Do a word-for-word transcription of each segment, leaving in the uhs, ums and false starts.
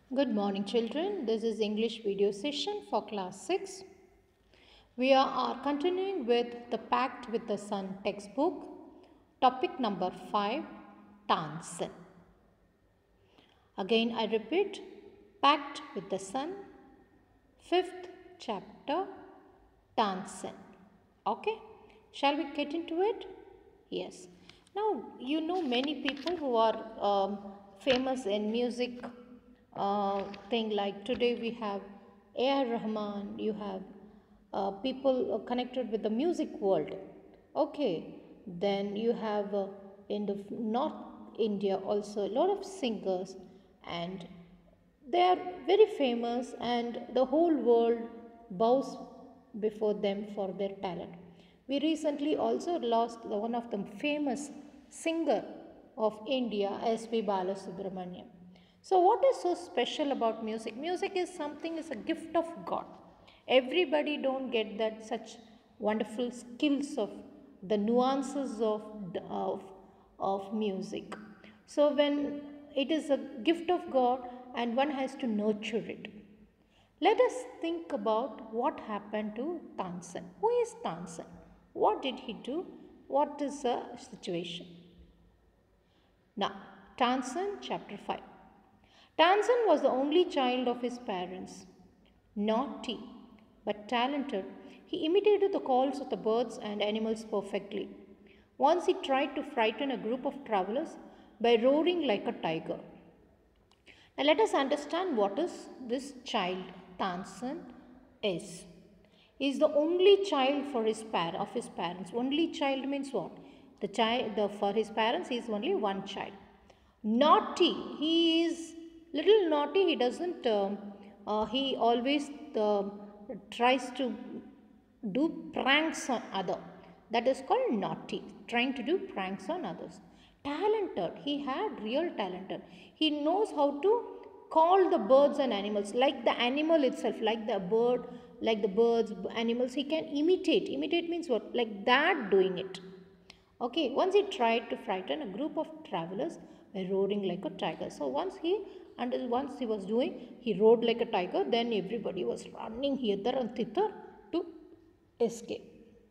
Good morning, children. This is English video session for class six. We are, are continuing with the Pact with the Sun textbook. Topic number five, Tansen. Again, I repeat, Pact with the Sun, fifth chapter, Tansen. Okay, shall we get into it? Yes. Now, you know many people who are um, famous in music uh, thing, like today we have A R Rahman, you have uh, people uh, connected with the music world. Okay, then you have uh, in the North India also a lot of singers, and they are very famous and the whole world bows before them for their talent. We recently also lost the one of the famous singer of India, S P Balasubramaniam. So what is so special about music? Music is something, is a gift of God. Everybody don't get that such wonderful skills of the nuances of, of, of music. So when it is a gift of God and one has to nurture it. Let us think about what happened to Tansen. Who is Tansen? What did he do? What is the situation? Now, Tansen chapter five. Tansen was the only child of his parents. Naughty but talented, he imitated the calls of the birds and animals perfectly. Once he tried to frighten a group of travelers by roaring like a tiger. Now let us understand what is this child Tansen is. He is the only child for his par- of his parents. Only child means what? The child the, for his parents he is only one child. Naughty, he is little naughty. He doesn't. Um, uh, he always uh, tries to do pranks on other. That is called naughty. Trying to do pranks on others. Talented, he had real talented. He knows how to call the birds and animals, like the animal itself, like the bird, like the birds, animals. He can imitate. Imitate means what? Like that, doing it. Okay, once he tried to frighten a group of travelers by roaring like a tiger. So once he and once he was doing, he roared like a tiger. Then everybody was running hither and thither to escape.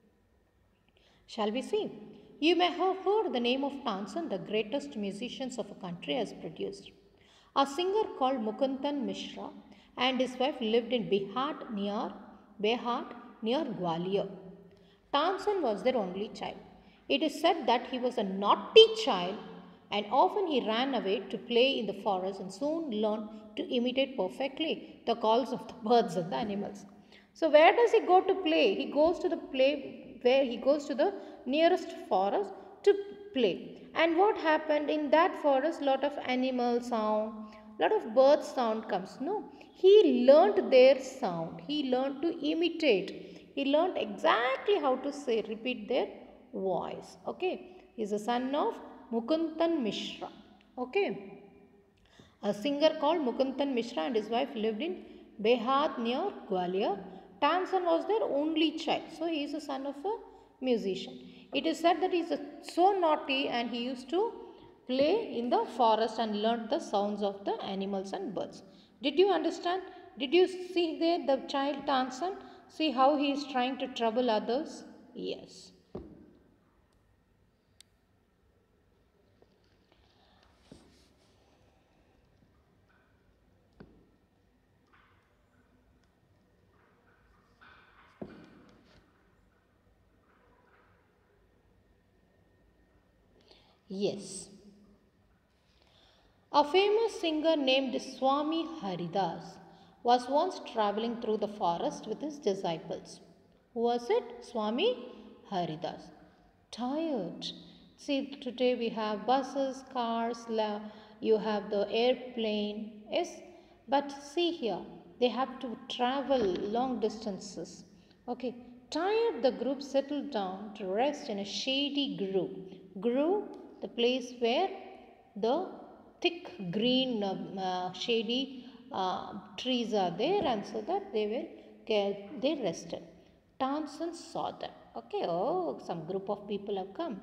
Shall we see? You may have heard the name of Tansen, the greatest musicians of a country has produced. A singer called Mukundan Mishra and his wife lived in Bihar near Behat near Gwalior. Tansen was their only child. It is said that he was a naughty child and often he ran away to play in the forest and soon learned to imitate perfectly the calls of the birds and the animals. So where does he go to play? He goes to the play where he goes to the nearest forest to play. And what happened in that forest? Lot of animal sound, lot of bird sound comes. No, he learnt their sound. He learned to imitate. He learnt exactly how to say, repeat their voice. Okay, he is a son of Mukundan Mishra. Okay, a singer called Mukundan Mishra and his wife lived in Behad near Gwalior. Tansen was their only child, so he is a son of a musician. It is said that he is so naughty and he used to play in the forest and learned the sounds of the animals and birds. Did you understand? Did you see there the child Tansen? See how he is trying to trouble others? Yes. Yes. A famous singer named Swami Haridas was once traveling through the forest with his disciples. Who was it? Swami Haridas. Tired. See, today we have buses, cars, you have the airplane. Yes, but see here, they have to travel long distances. Okay, tired, the group settled down to rest in a shady grove. Grove, the place where the thick green um, uh, shady uh, trees are there, and so that they will get, they rested. Tansen saw them. Okay, oh, some group of people have come.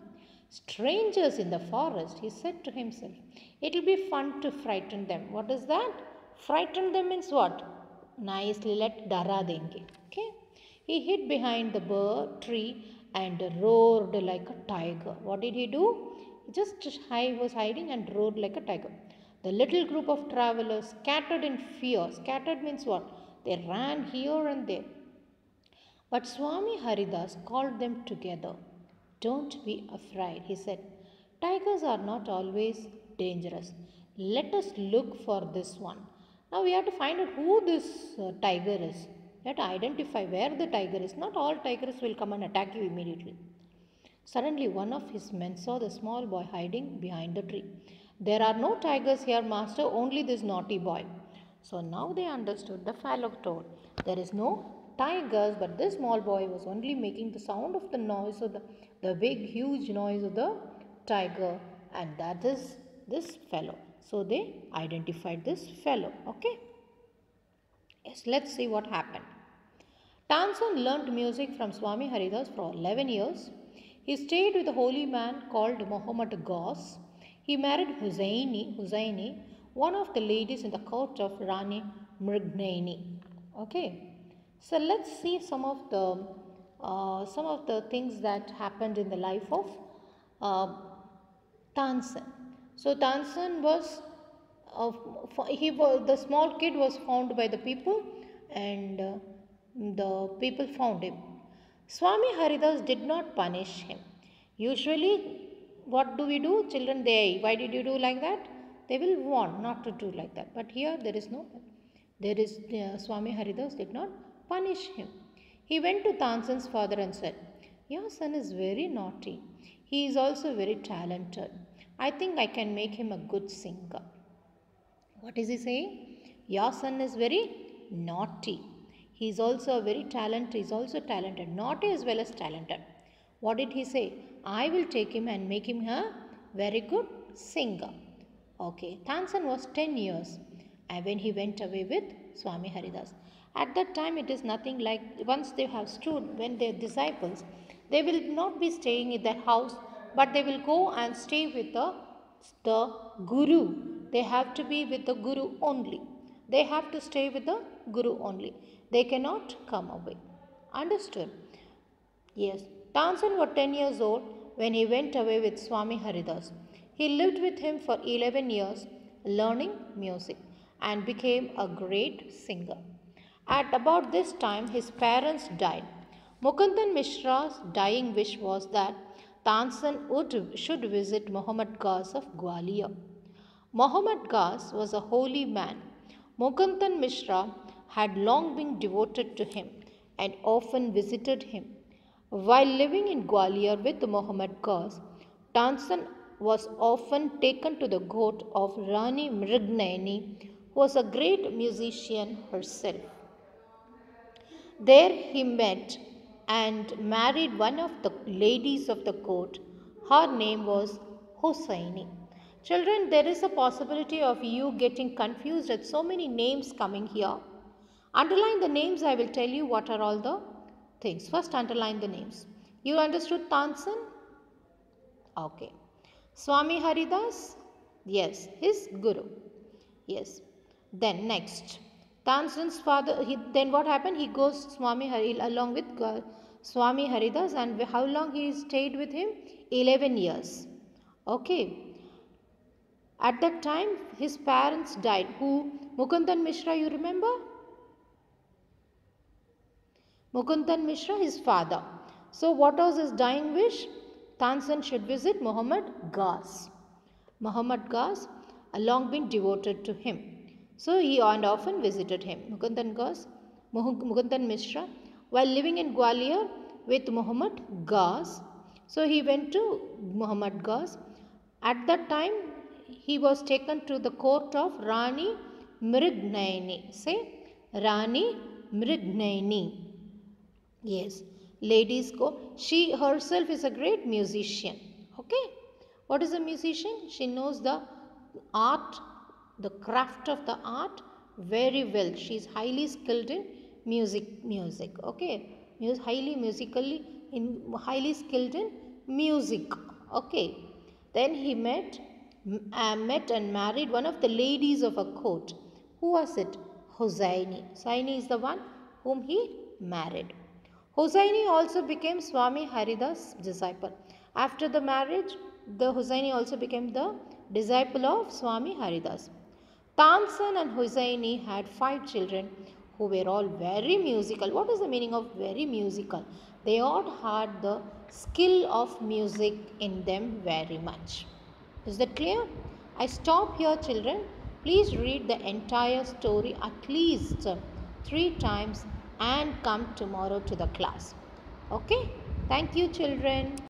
Strangers in the forest, he said to himself. It will be fun to frighten them. What is that? Frightened them means what? Nicely let dara denge. Okay. He hid behind the bird tree and roared like a tiger. What did he do? He just hi- was hiding and roared like a tiger. The little group of travelers scattered in fear. Scattered means what? They ran here and there. But Swami Haridas called them together. Don't be afraid, he said. Tigers are not always dangerous. Let us look for this one. Now we have to find out who this uh, tiger is. We have to identify where the tiger is. Not all tigers will come and attack you immediately. Suddenly, one of his men saw the small boy hiding behind the tree. There are no tigers here, master, only this naughty boy. So now they understood. The fellow told, there is no tigers, but this small boy was only making the sound of the noise of the, the big, huge noise of the tiger, and that is this fellow. So they identified this fellow. Okay. Yes, let's see what happened. Tansen learnt music from Swami Haridas for eleven years. He stayed with a holy man called Muhammad Ghaus. He married Husaini, Husaini, one of the ladies in the court of Rani Mrignani. Okay, so let's see some of the uh, some of the things that happened in the life of uh, Tansen. So Tansen was uh, he was the small kid was found by the people, and uh, the people found him. Swami Haridas did not punish him. Usually, what do we do? Children, they, why did you do like that? They will warn not to do like that. But here, there is no, there is, uh, Swami Haridas did not punish him. He went to Tansen's father and said, your son is very naughty. He is also very talented. I think I can make him a good singer. What is he saying? Your son is very naughty. He is also very talented. He is also talented. Naughty as well as talented. What did he say? I will take him and make him a very good singer. Okay. Tansen was ten years and when he went away with Swami Haridas. At that time it is nothing like once they have stood, when they are disciples, they will not be staying in their house, but they will go and stay with the, the Guru. They have to be with the Guru only. They have to stay with the Guru only. They cannot come away. Understood? Yes. Tansen was ten years old when he went away with Swami Haridas. He lived with him for eleven years, learning music, and became a great singer. At about this time, his parents died. Mukundan Mishra's dying wish was that Tansen would, should visit Muhammad Ghaus of Gwalior. Muhammad Ghaus was a holy man. Mukundan Mishra had long been devoted to him and often visited him. While living in Gwalior with Muhammad Ghaus, Tansen was often taken to the court of Rani Mrignani, who was a great musician herself. There he met and married one of the ladies of the court. Her name was Hosseini. Children, there is a possibility of you getting confused at so many names coming here. Underline the names, I will tell you what are all the things. First, underline the names. You understood Tansen? Okay. Swami Haridas? Yes, his guru. Yes. Then next. Tansen's father, he, then what happened? He goes Swami Hari along with uh, Swami Haridas, and how long he stayed with him? eleven years. Okay. At that time, his parents died. Who? Mukundan Mishra, you remember? Mukundan Mishra, his father. So what was his dying wish? Tansen should visit Muhammad Ghaus. Muhammad Ghaus had long been devoted to him. So he and often visited him. Mukundan Ghaus, Mukundan Mishra, while living in Gwalior with Muhammad Ghaus. So he went to Muhammad Ghaus. At that time, he was taken to the court of Rani Mrignani. Say, Rani Mrignani. Yes, ladies go. She herself is a great musician. Okay. What is a musician? She knows the art, the craft of the art very well. She is highly skilled in music. Music. Okay. Mus highly musically in highly skilled in music. Okay. Then he met, uh, met and married one of the ladies of a court. Who Who was it? Hosseini. Hosseini is the one whom he married. Hosseini also became Swami Haridas' disciple. After the marriage, the Hosseini also became the disciple of Swami Haridas. Tansen and Hosseini had five children who were all very musical. What is the meaning of very musical? They all had the skill of music in them very much. Is that clear? I stop here, children. Please read the entire story at least three times and come tomorrow to the class. Okay? Thank you, children.